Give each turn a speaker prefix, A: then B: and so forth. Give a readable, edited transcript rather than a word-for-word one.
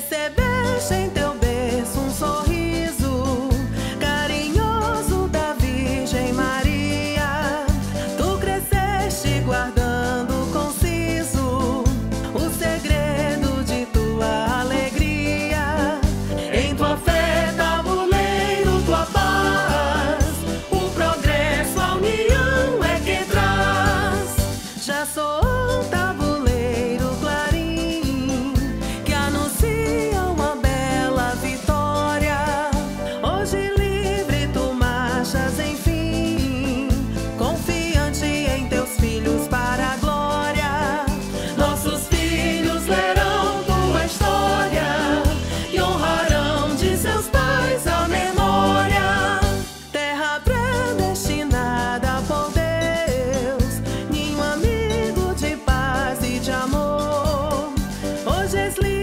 A: Recebeste em teu berço um sorriso carinhoso da Virgem Maria. Tu cresceste guardando conciso o segredo de tua alegria. Em tua fé, tabuleiro, tua paz, o progresso, a união é que traz. Já sou um tabuleiro clarim que anuncia uma bela vitória. Hoje livre tu marchas, enfim, confiante em teus filhos para a glória. Nossos filhos lerão tua história e honrarão de seus pais a memória. Terra predestinada por Deus, ninho amigo de paz e de amor. Hoje és livre